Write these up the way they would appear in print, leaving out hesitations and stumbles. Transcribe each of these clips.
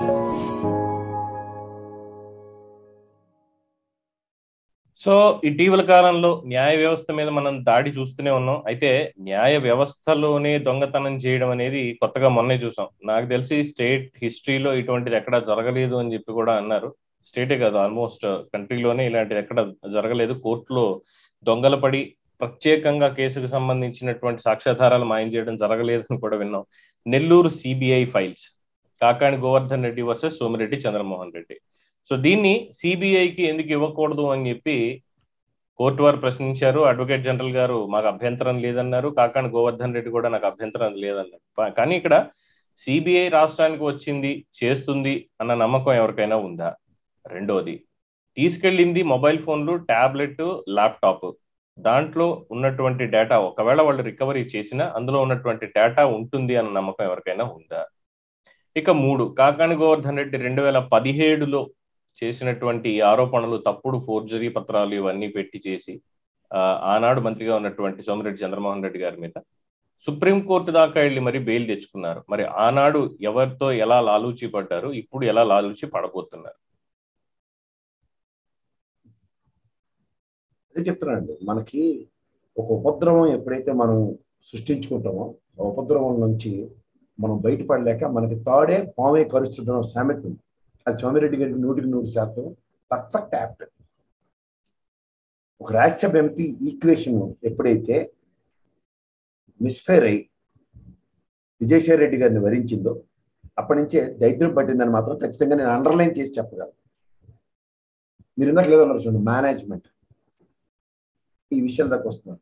So ఇటీవల కాలంలో న్యాయ వ్యవస్థ మీద మనం దాడి చూస్తూనే ఉన్నాం. అయితే న్యాయ వ్యవస్థలోనే దొంగతనం చేయడం అనేది కొత్తగా మొన్నే చూసాం. నాకు తెలిసి స్టేట్ హిస్టరీలో ఇటువంటిది ఎక్కడా జరగలేదు అని చెప్పి కూడా అన్నారు. స్టేటే కాదు, ఆల్మోస్ట్ కంట్రీలోనే ఇలాంటిది ఎక్కడ జరగలేదు. కోర్టులో దొంగల పడి ప్రత్యేకంగా కేసుకు సంబంధించినటువంటి సాక్ష్యాధారాలు మాయం చేయడం జరగలేదని కూడా విన్నాం. Nellore CBI files, Kakani Govardhan Reddy versus Somireddy Chandramohan Reddy. So దీన్ని సిబిఐకి ఎందుకు ఇవ్వకూడదు అని చెప్పి కోర్టు వారు ప్రశ్నించారు. అడ్వకేట్ జనరల్ గారు మాకు అభ్యంతరం లేదన్నారు. కాకాణి గోవర్ధన్ రెడ్డి కూడా నాకు అభ్యంతరం లేదన్నారు. కానీ ఇక్కడ సిబిఐ రాష్ట్రానికి వచ్చింది, చేస్తుంది అన్న నమ్మకం ఎవరికైనా ఉందా? రెండోది, తీసుకెళ్ళింది మొబైల్ ఫోన్లు, ట్యాబ్లెట్, ల్యాప్టాప్. దాంట్లో ఉన్నటువంటి డేటా ఒకవేళ వాళ్ళు రికవరీ చేసినా అందులో ఉన్నటువంటి డేటా ఉంటుంది అన్న నమ్మకం ఎవరికైనా ఉందా? ఇక మూడు, కాకాణి గోవర్ధన్ రెడ్డి 2017లో చేసినటువంటి ఆరోపణలు, తప్పుడు ఫోర్జరీ పత్రాలు ఇవన్నీ పెట్టి చేసి ఆనాడు మంత్రిగా ఉన్నటువంటి సోమిరెడ్డి చంద్రమోహన్ రెడ్డి గారి మీద సుప్రీంకోర్టు దాకా వెళ్ళి మరి బెయిల్ తెచ్చుకున్నారు. మరి ఆనాడు ఎవరితో ఎలా లాలూచి పడ్డారు, ఇప్పుడు ఎలా లాలూచి పడబోతున్నారు? అదే చెప్తున్నానండి, మనకి ఒక ఉపద్రవం ఎప్పుడైతే మనం సృష్టించుకుంటామో ఆ ఉపద్రవం నుంచి మనం బయటపడలేక మనకి తాడే పామే కరుస్తుందన్న సామెత ఉంది. అది సోమిరెడ్డి గారికి 100% పర్ఫెక్ట్ యాప్ట్. ఒక రాజ్యసభ ఎంపీ ఈక్వేషన్ ఎప్పుడైతే మిస్ఫైర్ అయి విజయసాయి రెడ్డి గారిని వరించిందో అప్పటి నుంచే దైద్యం పట్టిందని మాత్రం ఖచ్చితంగా నేను అండర్లైన్ చేసి చెప్పగలను. మీరు ఇందాక లేదన్నారు చూడండి, మేనేజ్మెంట్ ఈ విషయం దాకా వస్తున్నారు.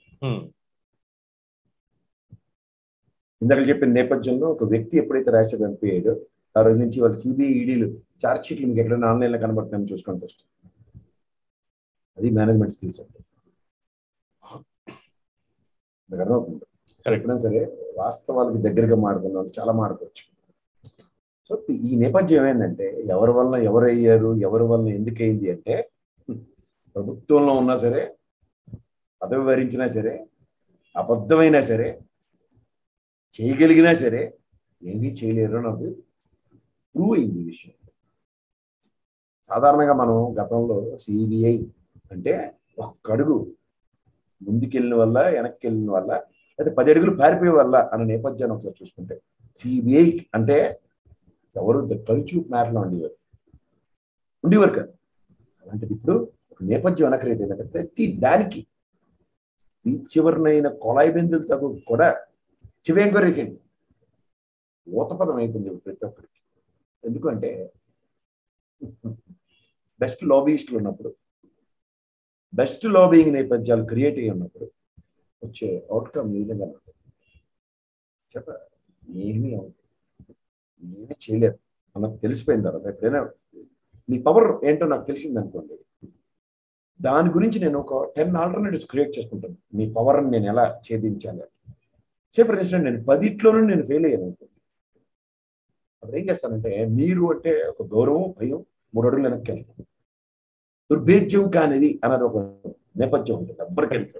ఇందాక చెప్పిన నేపథ్యంలో ఒక వ్యక్తి ఎప్పుడైతే రాజ్యసభ ఎంపీ అయ్యాడో ఆ రోజు నుంచి వాళ్ళ సిబిఐ ఈడీలు ఛార్జ్ షీట్లు మీకు ఎక్కడైనా ఆన్లైన్లో కనబడుతున్నాయని చూసుకోండి ఫస్ట్. అది మేనేజ్మెంట్ స్కిల్స్ అంటే మీకు అర్థమవుతుంది. ఎప్పుడైనా సరే వాస్తవాలకు దగ్గరగా మాట్లాడుకున్న చాలా మాట్లాడుకోవచ్చు. సో ఈ నేపథ్యం ఏమైందంటే ఎవరి వలన ఎవరు అయ్యారు, ఎవరి వలన ఎందుకు అయింది అంటే, ప్రభుత్వంలో ఉన్నా సరే, పదవి వరించినా సరే, అబద్ధమైనా సరే, చేయగలిగినా సరే ఏమీ చేయలేరు నాకు ప్రూవ్ అయింది ఈ విషయం. సాధారణంగా మనం గతంలో సిబిఐ అంటే ఒక్క అడుగు ముందుకెళ్ళిన వల్ల, వెనక్కి వెళ్ళిన వల్ల, అయితే 10 అడుగులు పారిపోయే వల్ల అన్న నేపథ్యాన్ని ఒకసారి చూసుకుంటే సిబిఐ అంటే ఎవరు కలుచూపు మేరలో ఉండేవారు కాదు. అలాంటిది ఇప్పుడు ఒక నేపథ్యం వెనకరేది ఏంటంటే ప్రతి దానికి ఈ చివరినైన కొలాయి బిందులు తగు కూడా శివ ఎంక్వైరీ చేయండి ఊతపదం అయిపోయింది ప్రతి ఒక్కరికి. ఎందుకంటే బెస్ట్ లాబీయిస్టులు ఉన్నప్పుడు, బెస్ట్ లాబీయింగ్ నేపథ్యాలు క్రియేట్ అయ్యి ఉన్నప్పుడు వచ్చే అవుట్కమ్ ఈ విధంగా చెప్ప ఏమీ చేయలేదు అన్నది తెలిసిపోయిన తర్వాత ఎప్పుడైనా మీ పవర్ ఏంటో నాకు తెలిసింది అనుకోండి, దాని గురించి నేను ఒక 10 ఆల్టర్నేటివ్స్ క్రియేట్ చేసుకుంటాను. మీ పవర్ని నేను ఎలా ఛేదించాలి. సే ఫర్ ఇన్స్టెంట్ నేను 10 నేను ఫెయిల్ అయ్యాను అనుకోండి, అప్పుడు ఏం చేస్తానంటే మీరు అంటే ఒక గౌరవం, భయం, 3 అడుగులు వెనక్కి వెళ్తాను. దుర్భేద్యం కానిది అన్నది ఒక నేపథ్యం ఉంటుంది ఎవ్వరికి తెలుసు.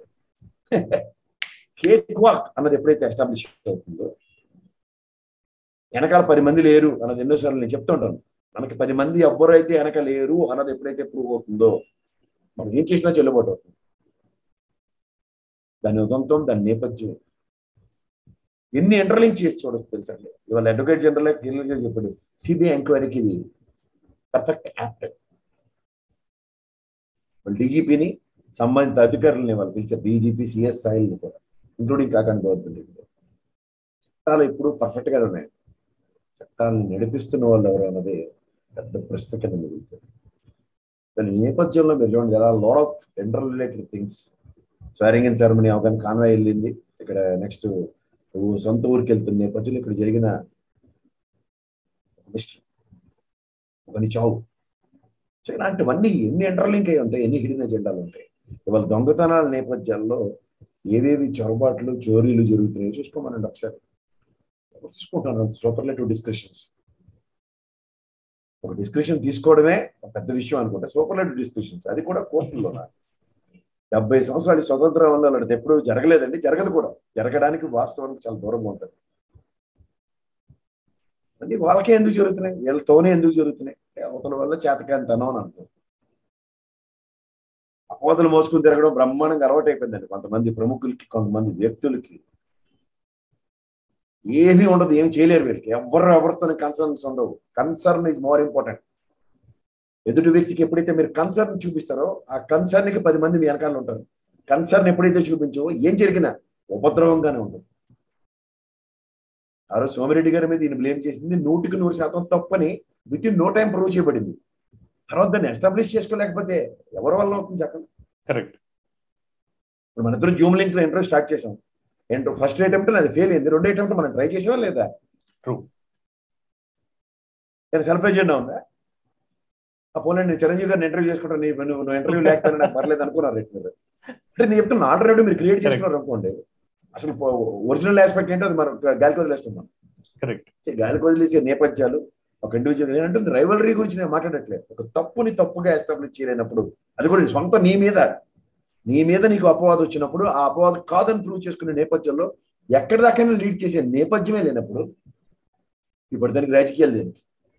కేక్ వాక్ అన్నది ఎప్పుడైతే ఎస్టాబ్లిష్ అవుతుందో, వెనకాల 10 మంది లేరు అన్నది ఎన్నోసార్లు నేను చెప్తూ ఉంటాను. మనకి 10 మంది ఎవ్వరైతే వెనక లేరు అన్నది ఎప్పుడైతే ప్రూవ్ అవుతుందో మనం ఏం చేసినా చెల్లుబాటు అవుతుంది. దాని ఉదంతం, దాని నేపథ్యం ఎన్ని ఇంటర్లింక్ చేసి చూడొచ్చు తెలుసండి. ఇవాళ అడ్వకేట్ జనరల్ క్లియర్గా చెప్పాడు, సిబిఐ ఎంక్వైరీకి ఇది పర్ఫెక్ట్ యాప్ట్. వాళ్ళు డీజీపీని, సంబంధిత అధికారులని వాళ్ళు పిలిచారు, డీజీపీ, సిఎస్ స్థాయిని కూడా, ఇంక్లూడింగ్ కాకాని గవర్నమెంట్. చట్టాలు ఇప్పుడు పర్ఫెక్ట్గా ఉన్నాయి. చట్టాలను నడిపిస్తున్న వాళ్ళు ఎవరు అన్నది పెద్ద ప్రశ్న కింద మిగులుతుంది. దాని నేపథ్యంలో మీరు చూడండి, there are a lot of interrelated things. Swearing in ceremony అవగానే కాన్వాయ్ వెళ్ళింది. ఇక్కడ నెక్స్ట్ సొంత ఊరికి వెళ్తున్న నేపథ్యంలో ఇక్కడ జరిగిన మిస్టరీ, ఒకని చావు. సో ఇలాంటివన్నీ ఎన్ని ఇంటర్లింక్ అయి ఉంటాయి, ఎన్ని హిడెన్ ఎజెండాలు ఉంటాయి. ఇవాళ దొంగతనాల నేపథ్యాల్లో ఏవేవి చొరబాట్లు, చోరీలు జరుగుతున్నాయో చూసుకోమనండి ఒకసారి. చూసుకుంటాను సూపర్లేటివ్ డిస్కషన్స్. ఒక డిస్కషన్ తీసుకోవడమే పెద్ద విషయం అనుకుంటే సూపర్లేటివ్ డిస్కషన్స్, అది కూడా కోర్టుల్లో. 70 సంవత్సరాల స్వతంత్రం వల్ల అలాంటిది ఎప్పుడు జరగలేదండి, జరగదు కూడా. జరగడానికి వాస్తవానికి చాలా దూరంగా ఉంటుంది. అంటే వాళ్ళకే ఎందుకు జరుగుతున్నాయి, వీళ్ళతోనే ఎందుకు జరుగుతున్నాయి, అవతల వల్ల చేతకాంతనం అని అంటారు. అపోతలు మోసుకుని తిరగడం బ్రహ్మాండంగా అలవాటు అయిపోయిందండి కొంతమంది ప్రముఖులకి, కొంతమంది వ్యక్తులకి. ఏమీ ఉండదు, ఏమి చేయలేరు వీళ్ళకి, ఎవరితో కన్సర్న్స్ ఉండవు. Concern is more important. ఎదుటి వ్యక్తికి ఎప్పుడైతే మీరు కన్సర్న్ చూపిస్తారో ఆ కన్సర్న్ కి 10 మంది మీ వెనకాల ఉంటారు. కన్సర్న్ ఎప్పుడైతే చూపించో ఏం జరిగినా ఉపద్రవంగానే ఉంటుంది. ఆ రోజు సోమిరెడ్డి గారి మీద ఈయన బ్లేమ్ చేసింది 100% తప్పని within no time prove చేయబడింది. తర్వాత దాన్ని ఎస్టాబ్లిష్ చేసుకోలేకపోతే ఎవరి వల్ల అవుతుంది చెప్పండి. కరెక్ట్. ఇప్పుడు మన ఇద్దరు జూమ్ లింక్ లో ఇంటర్వ్యూ స్టార్ట్ చేసాం. ఫస్ట్ అటెంప్ట్ అది ఫెయిల్ అయింది, రెండో అటెంప్ట్ మనం ట్రై చేసేవా లేదా? ట్రూ. సెల్ఫ్ ఎజెండా ఉందా? ఆ పోలే నేను చిరంజీవి గారిని ఇంటర్వ్యూ చేసుకుంటాను, నువ్వు ఇంటర్వ్యూ లేకపోయినా నాకు పర్లేదు అనుకున్నారు మీరు. అంటే నేను చెప్తున్నా ఆల్రెడీ మీరు క్రియేట్ చేసుకున్నారు అనుకోండి, అసలు ఒరిజినల్ ఆస్పెక్ట్ ఏంటో అది మనం గాలికి వదిలేస్తున్నాం. కరెక్ట్. గాలికి వదిలేసే నేపథ్యాలు ఒక ఇండివిజువల్ ఏంటంటే రైవలరీ గురించి నేను మాట్లాడట్లేదు. ఒక తప్పుని తప్పుగా ఎస్టాబ్లిష్ చేయలేనప్పుడు, అది కూడా సొంత నీ మీద నీకు అపవాదం వచ్చినప్పుడు ఆ అపవాదం కాదని ప్రూవ్ చేసుకునే నేపథ్యంలో ఎక్కడి దాకైనా లీడ్ చేసే నేపథ్యమే లేనప్పుడు ఇప్పుడు దానికి రాజకీయాలు దేనికి?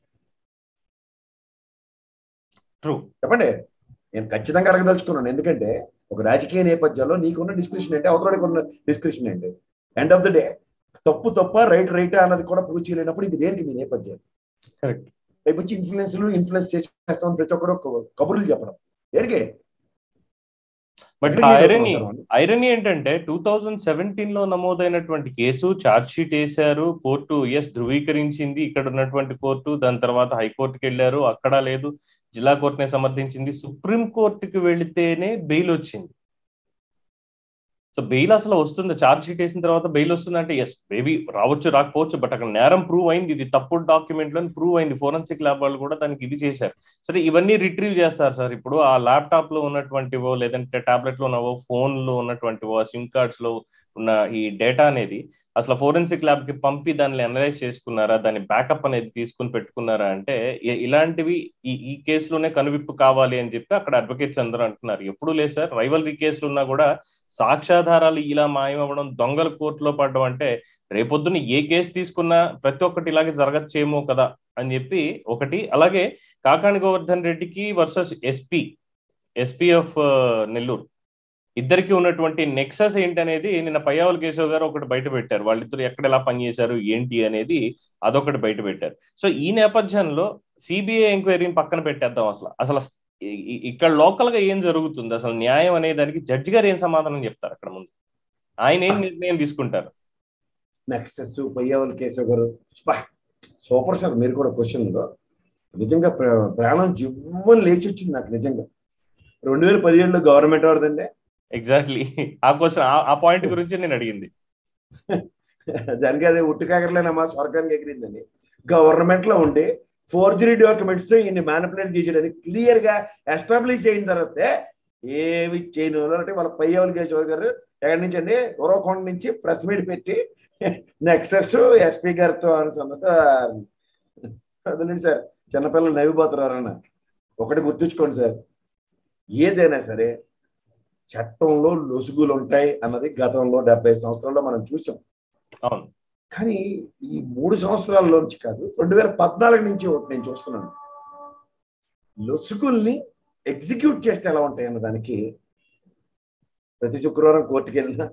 చెప్పండి. నేను ఖచ్చితంగా అడగదలుచుకున్నాను. ఎందుకంటే ఒక రాజకీయ నేపథ్యంలో నీకున్న డిస్క్రిప్షన్ ఏంటి, అవతలకి ఉన్న డిస్క్రిప్షన్ ఏంటి? ఎండ్ ఆఫ్ ద డే తప్పు రైట్ అన్నది కూడా ప్రూవ్ చేయలేనప్పుడు ఇది దేనికి మీ నేపథ్యం? రేపు వచ్చి ఇన్ఫ్లుయెన్స్ చేసేస్తామని ప్రతి ఒక్కరు కబుర్లు చెప్పడం దేనికి? బట్ ఐరనీ ఏంటంటే 2017 నమోదైనటువంటి కేసు ఛార్జ్ షీట్ వేశారు, కోర్టు ధృవీకరించింది, ఇక్కడ ఉన్నటువంటి కోర్టు. దాని తర్వాత హైకోర్టుకి వెళ్ళారు, అక్కడ లేదు, జిల్లా కోర్టునే సమర్థించింది, సుప్రీం కోర్టుకి వెళితేనే బెయిల్ వచ్చింది. సో బెయిల్ అసలు వస్తుంది, ఛార్జ్ షీట్ వేసిన తర్వాత బెయిల్ వస్తుంది అంటే ఎస్ మేబీ రావచ్చు రాకపోవచ్చు, బట్ అక్కడ నేరం ప్రూవ్ అయింది, ఇది తప్పుడు డాక్యుమెంట్ లో ప్రూవ్ అయింది. ఫోరెన్సిక్ ల్యాబ్ వాళ్ళు కూడా దానికి ఇది చేశారు. సరే ఇవన్నీ రిట్రీవ్ చేస్తారు సార్. ఇప్పుడు ఆ ల్యాప్టాప్ లో ఉన్నటువంటివో లేదంటే టాబ్లెట్ లో ఉన్నవో ఫోన్ లో ఉన్నటువంటివో సిమ్ కార్డ్స్ లో ఉన్న ఈ డేటా అనేది అసలు ఫోరెన్సిక్ ల్యాబ్ కి పంపి దాన్ని అనలైజ్ చేసుకున్నారా, దాని బ్యాకప్ అనేది తీసుకుని పెట్టుకున్నారా అంటే ఇలాంటివి ఈ కేసులోనే కనువిప్పు కావాలి అని చెప్పి అక్కడ అడ్వకేట్స్ అందరూ అంటున్నారు. ఎప్పుడు లేదు సార్, రైవల్రీ కేసులు ఉన్నా కూడా సాక్ష్యాధారాలు ఇలా మాయమవ్వడం, దొంగల కోర్టులో పడడం అంటే రేపొద్దున ఏ కేసు తీసుకున్నా ప్రతి ఒక్కటి ఇలాగే జరగచ్చేమో కదా అని చెప్పి ఒకటి. అలాగే కాకాణి గోవర్ధన్ రెడ్డికి వర్సెస్ ఎస్పీ ఆఫ్ నెల్లూరు ఇద్దరికి ఉన్నటువంటి నెక్సస్ ఏంటి అనేది నిన్న పయ్యావుల కేశవ్ గారు ఒకటి బయట పెట్టారు. వాళ్ళిద్దరు ఎక్కడ ఎలా పనిచేశారు ఏంటి అనేది అదొకటి బయట పెట్టారు. సో ఈ నేపథ్యంలో సిబిఐ ఎంక్వైరీని పక్కన పెట్టేద్దాం. అసలు ఇక్కడ లోకల్ గా ఏం జరుగుతుంది, అసలు న్యాయం అనే దానికి జడ్జి గారు ఏం సమాధానం చెప్తారు? అక్కడ ముందు ఆయన ఏం నిర్ణయం తీసుకుంటారు? నెక్సస్ పయ్యావుల కేశవ్ గారు సూపర్ సార్. మీరు కూడా క్వశ్చన్లో నిజంగా ప్రాణం జివ్వని లేచి వచ్చింది నాకు. నిజంగా 2017లో గవర్నమెంట్ ఎవరిదండి? ఎగ్జాక్ట్లీ ఆ క్వశ్చన్, ఆ పాయింట్ గురించి నేను అడిగింది. దానికి అదే ఉట్టు కాకరలేనమ్మా స్వర్గానికి ఎగిరిందని. గవర్నమెంట్ లో ఉండి ఫోర్జరీ డాక్యుమెంట్స్ తో ఈయన్ని మ్యానిపులేట్ చేసేయడానికి క్లియర్ గా ఎస్టాబ్లిష్ అయిన తర్వాత ఏమి చేయను అంటే వాళ్ళ పయ్యావుల కేశవ్ గారు ఎక్కడి నుంచి అండి ఉరవకొండ నుంచి ప్రెస్ మీట్ పెట్టి నెక్సస్ ఎస్పీ గారితో అనుసన్నత అదండి సార్. చిన్నపిల్లలు నవ్విపోతున్నారన్న ఒకటి గుర్తుంచుకోండి సార్, ఏదైనా సరే చట్టంలో లొసుగులు ఉంటాయి అన్నది గతంలో 70 సంవత్సరాల్లో మనం చూసాం. కానీ ఈ 3 సంవత్సరాల్లోంచి కాదు, 2014 నుంచి ఒకటి నేను చూస్తున్నాను. లొసుగుల్ని ఎగ్జిక్యూట్ చేస్తే ఎలా ఉంటాయి అన్న దానికి ప్రతి శుక్రవారం కోర్టుకు వెళ్ళినా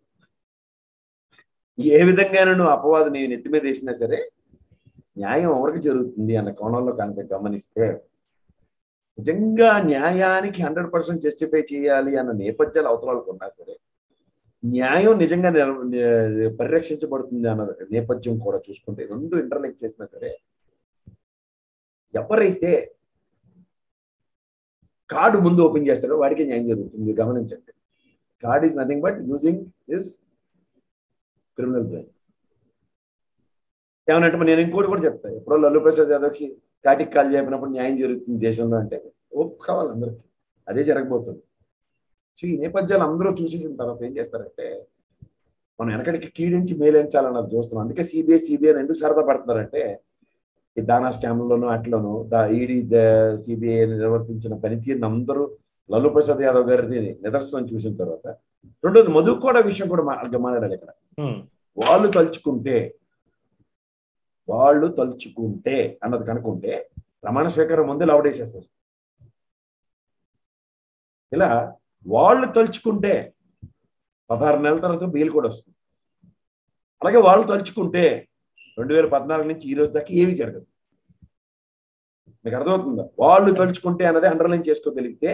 ఏ విధంగానూ అపవాదు నేను నెత్తి మీద వేసినా సరే న్యాయం ఎవరికి జరుగుతుంది అన్న కోణంలో కనుక గమనిస్తే నిజంగా న్యాయానికి 100% జస్టిఫై చేయాలి అన్న నేపథ్యాలు అవతలాలకు ఉన్నా సరే న్యాయం నిజంగా పరిరక్షించబడుతుంది అన్న నేపథ్యం కూడా చూసుకుంటే రెండు ఇంటర్లింక్ చేసినా సరే ఎవరైతే కార్డు ముందు ఓపెన్ చేస్తాడో వాడికి న్యాయం జరుగుతుంది. గమనించండి, card is nothing but using his criminal brain. ఏమనంటే నేను ఇంకోటి కూడా చెప్తాను, ఎప్పుడో లల్లు ప్రసాద్ యాదవ్కి కాటికి కాల్ చెప్పినప్పుడు న్యాయం జరుగుతుంది దేశంలో అంటే ఓపిక కావాలి అందరికి, అదే జరగబోతుంది. సో ఈ నేపథ్యాలు అందరూ చూసేసిన తర్వాత ఏం చేస్తారంటే మనం వెనకడికి కీడించి మేలించాలన్నది చూస్తున్నాం. అందుకే సిబిఐ ఎందుకు సరదా పడుతున్నారంటే ఈ దానా స్కామ్లోనూ అట్లోనూ ఈడీ సిబిఐ నిర్వర్తించిన పనితీరుని అందరూ లల్లు ప్రసాద్ యాదవ్ గారిని నిదర్శనం చూసిన తర్వాత రెండోది మధు కూడా విషయం కూడా మాట్లాడాలి. ఇక్కడ వాళ్ళు తలుచుకుంటే వాళ్ళు తలుచుకుంటే అన్నది కనుక్కుంటే ప్రమాణ స్వీకారం ముందే లవడేసేస్తారు. ఇలా వాళ్ళు తలుచుకుంటే 16 నెలల తర్వాత బెయిల్ కూడా వస్తుంది. అలాగే వాళ్ళు తలుచుకుంటే 2014 నుంచి ఈ రోజు దాకా ఏమీ జరగదు. మీకు అర్థమవుతుందా? వాళ్ళు తలుచుకుంటే అన్నది అండర్లైన్ చేసుకోగలిగితే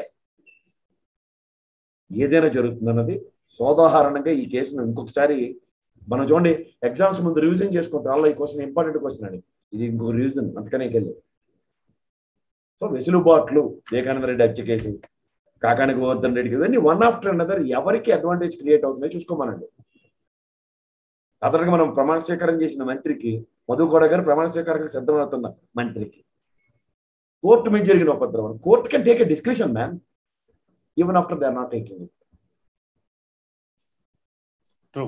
ఏదైనా జరుగుతుంది అన్నది సోదాహరణంగా ఈ కేసును ఇంకొకసారి మనం చూడండి, ఎగ్జామ్స్ ముందు రివిజన్ చేసుకుంటాం. అలా ఈ క్వశ్చన్ ఇంపార్టెంట్ క్వశ్చన్ అని, ఇది ఇంకొక రివిజన్ అంతకనే వెళ్ళి. సో వెసులుబాట్లు, వివేకానంద రెడ్డి హత్య కేసు, కాకాని గోవర్ధన్ రెడ్డి, ఇవన్నీ వన్ ఆఫ్టర్ అనదర్ ఎవరికి అడ్వాంటేజ్ క్రియేట్ అవుతుందో చూసుకోమనండి. అతనికి మనం ప్రమాణ స్వీకారం చేసిన మంత్రికి, మధు గౌడ గారు ప్రమాణ స్వీకారానికి సిద్ధమవుతున్న మంత్రికి కోర్టు మీద జరిగిన ఉపద్రవం. Court can take a discretion man even after they are not taking it. True.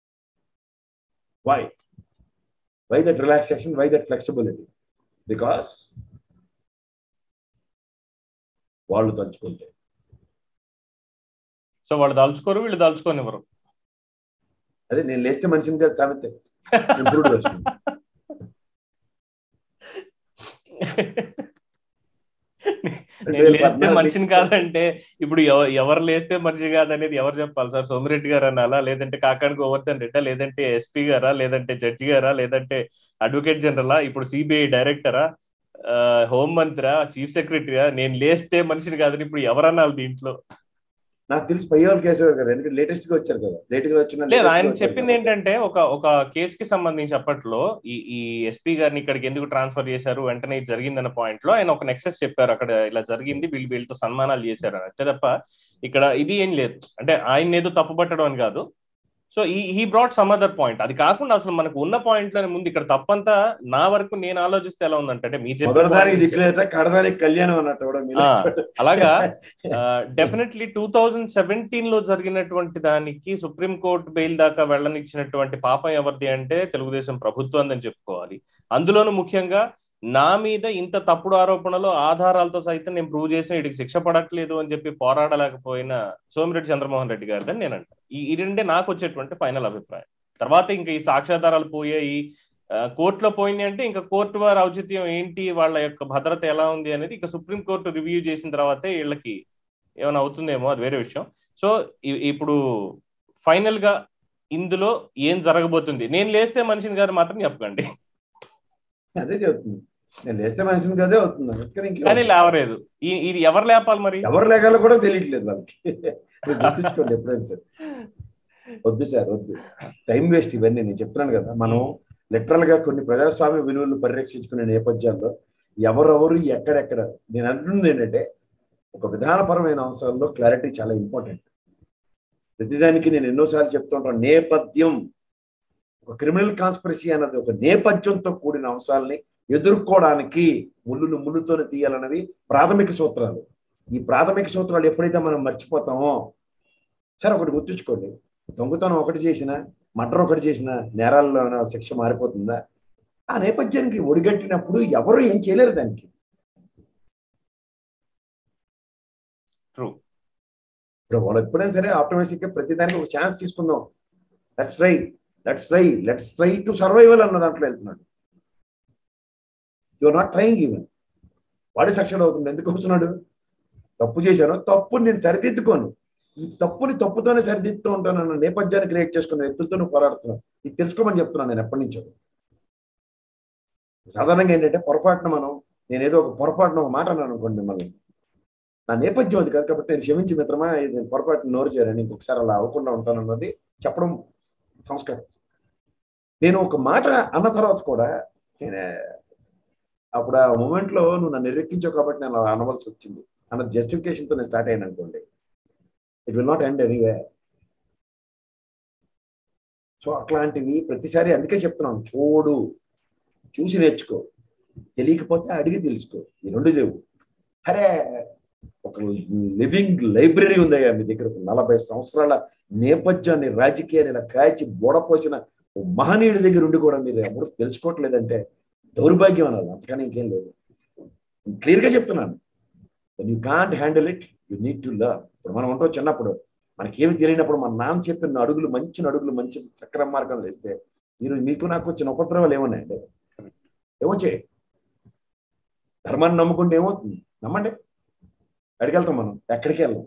Why that relaxation? Why that flexibility? Because వాళ్ళు తలుచుకుంటే. సో వాళ్ళు దాల్చుకోరు, వీళ్ళు దాల్చుకోనివ్వరు. అదే నేను లేస్తే మనిషిని కాదు సామెత ఇంప్రూవ్ వచ్చింది. నేను లేస్తే మనిషిని కాదంటే ఇప్పుడు ఎవరు లేస్తే మనిషి కాదనేది ఎవరు చెప్పాలి సార్? సోమిరెడ్డి గారు అనాలా, లేదంటే కాకాని గోవర్ధన్ రెడ్డా, లేదంటే ఎస్పీ గారా, లేదంటే జడ్జి గారా, లేదంటే అడ్వకేట్ జనరలా, ఇప్పుడు సిబిఐ డైరెక్టరా, హోం మంత్రా, చీఫ్ సెక్రటరీయా? నేను లేస్తే మనిషిని కాదని ఇప్పుడు ఎవరన్నాలి దీంట్లో? నాకు తెలిసి పయ్యాలు కేసు కదా, ఎందుకంటే లేటెస్ట్ గా వచ్చారు కదా. లేట్ గా వచ్చిన లేదు, ఆయన చెప్పింది ఏంటంటే ఒక కేసుకి సంబంధించి అప్పట్లో ఈ ఎస్పీ గారిని ఇక్కడికి ఎందుకు ట్రాన్స్ఫర్ చేశారు, వెంటనే ఇది జరిగిందన్న పాయింట్ లో ఆయన ఒక నెక్సెస్ చెప్పారు. అక్కడ ఇలా జరిగింది, వీళ్ళతో సన్మానాలు చేశారు అని. అంతే తప్ప ఇక్కడ ఇది ఏం లేదు. అంటే ఆయన ఏదో తప్పుపట్టడం అని కాదు. సో ఈ బ్రాట్ సమ్ అదర్ పాయింట్. అది కాకుండా అసలు మనకు ఉన్న పాయింట్ లోనే ముందు ఇక్కడ తప్పంతా నా వరకు నేను ఆలోచిస్తే ఎలా ఉందంటే, మీరు కళ్యాణం అన్నట్టు అలాగా డెఫినెట్లీ 2017 లో జరిగినటువంటి దానికి సుప్రీంకోర్టు బెయిల్ దాకా వెళ్ళనిచ్చినటువంటి పాపం ఎవరిది అంటే తెలుగుదేశం ప్రభుత్వం అని చెప్పుకోవాలి. అందులోనూ ముఖ్యంగా నా మీద ఇంత తప్పుడు ఆరోపణలు ఆధారాలతో సైతం నేను ప్రూవ్ చేసిన వీటికి శిక్ష పడట్లేదు అని చెప్పి పోరాడలేకపోయిన సోమిరెడ్డి చంద్రమోహన్ రెడ్డి గారిదని నేను అంటాను. ఈ రెండే నాకు వచ్చేటువంటి ఫైనల్ అభిప్రాయం. తర్వాత ఇంకా ఈ సాక్ష్యాధారాలు పోయాయి, కోర్టులో పోయింది అంటే ఇంకా కోర్టు వారి ఔచిత్యం ఏంటి, వాళ్ళ యొక్క భద్రత ఎలా ఉంది అనేది ఇక సుప్రీంకోర్టు రివ్యూ చేసిన తర్వాతే వీళ్ళకి ఏమైనా అవుతుందేమో, అది వేరే విషయం. సో ఇప్పుడు ఫైనల్ గా ఇందులో ఏం జరగబోతుంది? నేను లేస్తే మనిషిని గారు మాత్రం చెప్పకండి. అదే చెప్తుంది, నేను లేస్తే మనిషిని కదే అవుతుంది కానీ లేవలేదు. ఇది ఎవరు లేపాలి మరి? ఎవరు లేగాలో కూడా తెలియట్లేదు వాళ్ళకి. గుర్తుంచుకోండి ఎప్పుడైనా సార్. వద్దు సార్, వద్దు, టైం వేస్ట్ ఇవన్నీ. నేను చెప్తున్నాను కదా, మనం లిటరల్ గా కొన్ని ప్రజాస్వామ్య విలువలు పరిరక్షించుకునే నేపథ్యాల్లో ఎవరెవరు ఎక్కడెక్కడ, నేను అంటున్నది ఏంటంటే ఒక విధానపరమైన అంశాల్లో క్లారిటీ చాలా ఇంపార్టెంట్. ప్రతిదానికి నేను ఎన్నోసార్లు చెప్తుంటాను, నేపథ్యం, ఒక క్రిమినల్ కాన్స్పిరసీ అన్నది ఒక నేపథ్యంతో కూడిన అంశాలని ఎదుర్కోవడానికి ముళ్ళుతోనే తీయాలన్నవి ప్రాథమిక సూత్రాలు. ఈ ప్రాథమిక సూత్రాలు ఎప్పుడైతే మనం మర్చిపోతామో, సరే ఒకటి గుర్తుంచుకోండి, దొంగతనం ఒకటి చేసినా, మర్డర్ ఒకటి చేసినా నేరాల్లో శిక్ష మారిపోతుందా? ఆ నేపథ్యానికి ఒడిగట్టినప్పుడు ఎవరు ఏం చేయలేరు దానికి. ఇప్పుడు వాళ్ళు ఎప్పుడైనా సరే ఆటోమేటిక్ గా ప్రతిదానికి ఒక ఛాన్స్ తీసుకుందాం, లెట్స్ ట్రై టు సర్వైవల్ అన్న దాంట్లో వెళ్తున్నాడు. You are not trying even. వాడి సక్సెస్ అవుతుంది. ఎందుకు అవుతున్నాడు? తప్పు చేశాను, తప్పుని నేను సరిదిద్దుకోను, ఈ తప్పుని తప్పుతోనే సరిదిద్దుతూ ఉంటాను అన్న నేపథ్యాన్ని క్రియేట్ చేసుకున్న వ్యక్తులతో నువ్వు పోరాడుతున్నావు. ఇది తెలుసుకోమని చెప్తున్నాను నేను ఎప్పటి నుంచో. సాధారణంగా ఏంటంటే పొరపాటున నేనేదో ఒక పొరపాటున ఒక మాట అన్నాను అనుకోండి, మిమ్మల్ని, నా నేపథ్యం అది కాదు కాబట్టి నేను క్షమించి మిత్రమా, ఇది పొరపాటున నోరు చేయాలని, ఇంకొకసారి అలా అవ్వకుండా ఉంటాను అన్నది చెప్పడం సంస్కారం. నేను ఒక మాట అన్న తర్వాత కూడా నేను అప్పుడు ఆ మూమెంట్లో నువ్వు నన్ను ఎరెక్కించావు కాబట్టి నేను అలా అనవలసి వచ్చింది అన్న జస్టిఫికేషన్తో నేను స్టార్ట్ అయ్యాను అనుకోండి, it will not end anyway. So అట్లాంటివి ప్రతిసారి అందుకే చెప్తున్నాను, చూసి నేర్చుకో, తెలియకపోతే అడిగి తెలుసుకో. ఈ రెండు లేవు. అరే ఒక లివింగ్ లైబ్రరీ ఉందయ్యా మీ దగ్గర, 40 సంవత్సరాల నేపథ్యాన్ని, రాజకీయాన్ని ఇలా కాచి బోడపోసిన మహనీయుడి దగ్గర ఉండి కూడా మీరు ఎవరు తెలుసుకోవట్లేదంటే దౌర్భాగ్యం అనాలి, అంతకని ఇంకేం లేదు. క్లియర్గా చెప్తున్నాను, you can't handle it, you need to learn. ఇప్పుడు మనం ఉంటాం చిన్నప్పుడు, మనకేమి తెలియనప్పుడు మన నాన్న చెప్పిన మంచి చక్ర మార్గంలో వేస్తే మీకు నాకు వచ్చిన ఉపద్రవాలు ఏమన్నాయండి? ఏమొచ్చాయి? ధర్మాన్ని నమ్ముకుంటే ఏమవుతుంది? నమ్మండి, ఎక్కడికి మనం? ఎక్కడికి వెళ్ళాం?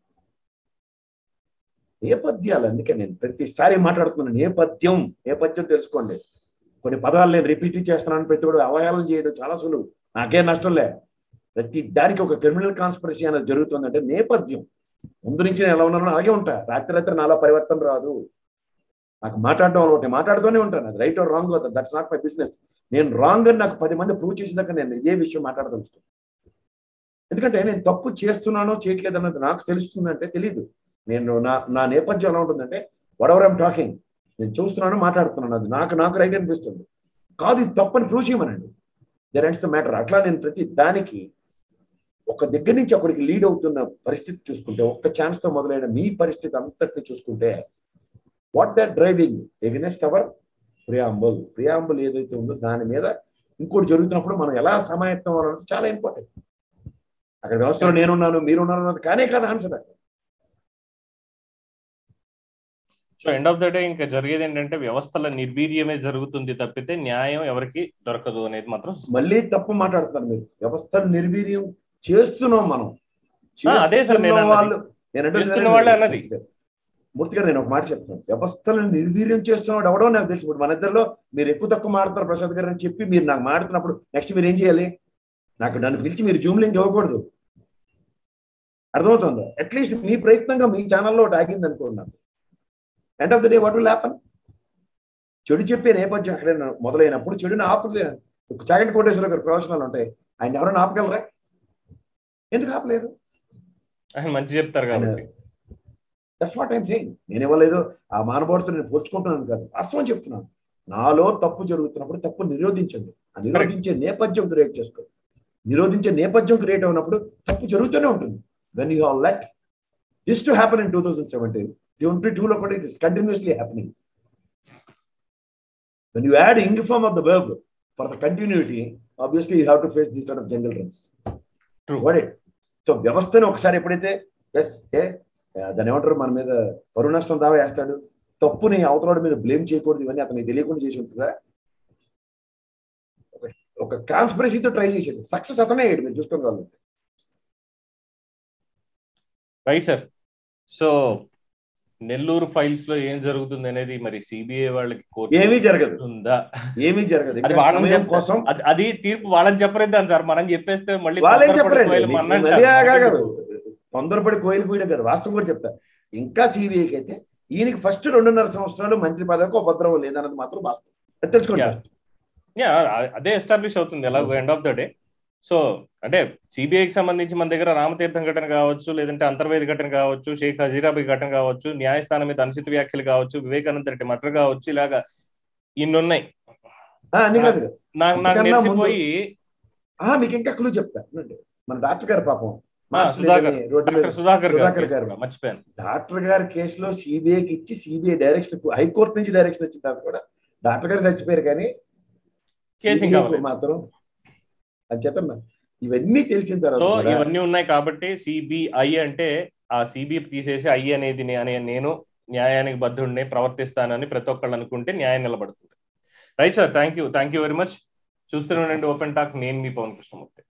నేపథ్యాలు. అందుకే నేను ప్రతిసారి మాట్లాడుతున్నాను, నేపథ్యం తెలుసుకోండి. కొన్ని పదాలు నేను రిపీట్ చేస్తున్నాను, ప్రతి కూడా అవహేళన చేయడం చాలా సులువు, నాకేం నష్టం లే. ప్రతి దానికి ఒక క్రిమినల్ కాన్స్పిరసీ అనేది జరుగుతుందంటే నేపథ్యం. ముందు నుంచి నేను ఎలా ఉన్నానో అలాగే ఉంటా. రాత్రి నాలో పరివర్తన రాదు. నాకు మాట్లాడడం అలవాటు, మాట్లాడుతూనే ఉంటాను. అది right or wrong, that's not my business. నేను రాంగ్ అని నాకు 10 మంది ప్రూవ్ చేసేదాకా నేను ఇదే విషయం మాట్లాడదలుచుతాను. ఎందుకంటే నేను తప్పు చేస్తున్నానో చేయట్లేదు అన్నది నాకు తెలుస్తుందంటే తెలీదు. నేను నా నేపథ్యం ఎలా ఉంటుందంటే, వాట్ ఎవర్ ఐమ్ టాకింగ్, నేను చూస్తున్నాను, మాట్లాడుతున్నాను, అది నాకు రైట్ అనిపిస్తుంది. కాదు ఇది తప్పని ప్రూవ్ చేయమనండి, దట్ ఎండ్స్ ద మ్యాటర్. అట్లా నేను ప్రతి దానికి ఒక దగ్గర నుంచి ఒకరికి లీడ్ అవుతున్న పరిస్థితి చూసుకుంటే, ఒక్క ఛాన్స్ తో మొదలైన మీ పరిస్థితి అంతటిని చూసుకుంటే, what that driving against our preamble ఏదైతే ఉందో దాని మీద ఇంకోటి జరుగుతున్నప్పుడు మనం ఎలా సమాయత్తం అన్నది చాలా ఇంపార్టెంట్. అక్కడ వ్యవస్థలో నేనున్నాను, మీరున్నారు అన్నది కానే కాదు answer. So end of the day ఇంకా జరిగేది ఏంటంటే వ్యవస్థల నిర్వీర్యమే జరుగుతుంది తప్పితే న్యాయం ఎవరికి దొరకదు అనేది మాత్రం. మళ్ళీ తప్పు మాట్లాడుతున్నారు మీరు. వ్యవస్థలు నిర్వీర్యం చేస్తున్నాం మనం. అదే సార్ వాళ్ళే అన్నది. మూర్తి గారు, నేను ఒక మాట చెప్తున్నాను, వ్యవస్థలను నిర్వీర్యం చేస్తున్నాడు ఎవడో నాకు తెలిసి. ఇప్పుడు మన ఇద్దరిలో మీరు ఎక్కువ తక్కువ మాట్లాడతారు ప్రసాద్ గారు అని చెప్పి మీరు నాకు మాడుతున్నప్పుడు నెక్స్ట్ మీరు ఏం చేయాలి? నన్ను పిలిచి మీరు జూమ్ లింక్ ఇవ్వకూడదు. అర్థమవుతుందా? అట్లీస్ట్ మీ ప్రయత్నంగా మీ ఛానల్లో ఒకటి ఆగింది అనుకున్నాను. End of the day what will happen? చెడు చెప్పే నేపథ్యం ఎక్కడైనా మొదలైనప్పుడు చెడుని ఆపలేదు. చాగంటి కోటేశ్వర గారు ప్రవచనాలు ఉంటాయి, ఆయన ఎవరైనా ఆపగలరా? ఎందుకు ఆపలేదు? ఆయన మంచి చెప్తారు కాబట్టి. That's what I'm saying. నేను ఇవ్వలేదు ఆ మానవాడితో నేను పోల్చుకుంటున్నాను కాదు, వాస్తవం చెప్తున్నాను. నాలో తప్పు జరుగుతున్నప్పుడు తప్పు నిరోధించండి. ఆ నిరోధించే నేపథ్యం క్రియేట్ చేసుకోండి. నిరోధించే నేపథ్యం క్రియేట్ అయినప్పుడు తప్పు జరుగుతూనే ఉంటుంది. When you have let this to happen in 2017, 22 లో కూడా it is continuously happening. When you add ing form of the verb for the continuity, obviously you have to face this sort of jungle drums. True. Got it? So వ్యవస్థను ఒకసారి ఎప్పుడైతే దాని ఏమంటారు, మన మీద పరువు నష్టం దావా వేస్తాడు, తప్పుని అవతల మీద బ్లేమ్ చేయకూడదు, ఇవన్నీ అతనికి తెలియకుండా చేసి ఉంటుందా? ఒక కాన్స్పిరసీతో ట్రై చేసేది, సక్సెస్ అతనే అయ్యాడు, మీరు చూసుకోగలరు. Right sir. So Nellore files లో ఏం జరుగుతుంది అనేది మరి సిబిఐ వాళ్ళకి ఏమీ జరగదు. అది వాళ్ళని కోసం, అది తీర్పు వాళ్ళని చెప్పరేద్దాం సార్, మనం చెప్పేస్తే మళ్ళీ తొందరపడి కోయిలు కూయడం కదా, వాస్తవం కూడా చెప్తారు. ఇంకా సిబిఐకి అయితే ఈయనకి ఫస్ట్ 2.5 సంవత్సరాలు మంత్రి పదవికి ఉపద్రవం లేదన్నది మాత్రం వాస్తవం తెలుసుకోండి. అదే ఎస్టాబ్లిష్ అవుతుంది ఎలాగో end of the day. So అంటే సిబిఐకి సంబంధించి మన దగ్గర రామతీర్థం ఘటన కావచ్చు, లేదంటే అంతర్వేది ఘటన కావచ్చు, షేక్ హజీరాబాయ్ ఘటన కావచ్చు, న్యాయస్థానం మీద అనుచిత వ్యాఖ్యలు కావచ్చు, వివేకానంద రెడ్డి మర్డర్ కావచ్చు, ఇలాగా ఇన్ని ఉన్నాయి. నాకు తెలిసిపోయి మీకు ఇంకా క్లూ చెప్తా. మన డాక్టర్ గారు పాపం సుధాకర్ గారు మర్చిపోయాను. డాక్టర్ గారి కేసులో సిబిఐకి ఇచ్చి సిబిఐ డైరెక్షన్, హైకోర్టు నుంచి డైరెక్షన్ వచ్చిన తర్వాత కూడా డాక్టర్ గారు చచ్చిపోయారు, కానీ కేసు మాత్రం అని చెప్పన్నా. ఇవన్నీ తెలిసిన తర్వాత ఇవన్నీ ఉన్నాయి కాబట్టి సిబిఐ అంటే ఆ సిబిఐ తీసేసి ఐ అనేది నేను న్యాయానికి బద్ధుడిని ప్రవర్తిస్తానని ప్రతి ఒక్కళ్ళు అనుకుంటే న్యాయం నిలబడుతుంది. Right sir, thank you very much. చూస్తూనే ఉండండి ఓపెన్ టాక్. నేను మీ పవన్ కృష్ణమూర్తి.